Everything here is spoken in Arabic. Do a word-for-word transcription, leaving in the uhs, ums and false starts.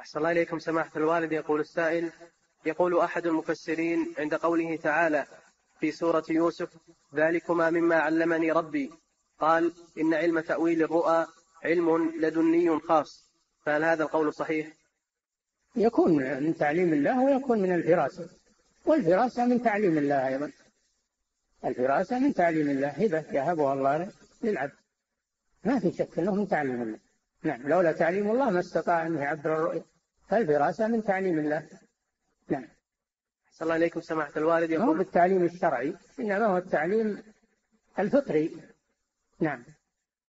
أحسن الله إليكم سماحة الوالد. يقول السائل: يقول أحد المفسرين عند قوله تعالى في سورة يوسف: ذلكما مما علمني ربي، قال: إن علم تأويل الرؤى علم لدني خاص، فهل هذا القول صحيح؟ يكون من تعليم الله ويكون من الفراسة، والفراسة من تعليم الله أيضا. الفراسة من تعليم الله، هبة يهبها الله للعبد، ما في شك أنه من تعليم الله. نعم، لولا تعليم الله ما استطاع أن يعبر الرؤيا، فالفراسة من تعليم الله. نعم. أحسن الله إليكم سماحة الوالد. يقول بالتعليم الشرعي، إنما هو التعليم الفطري. نعم.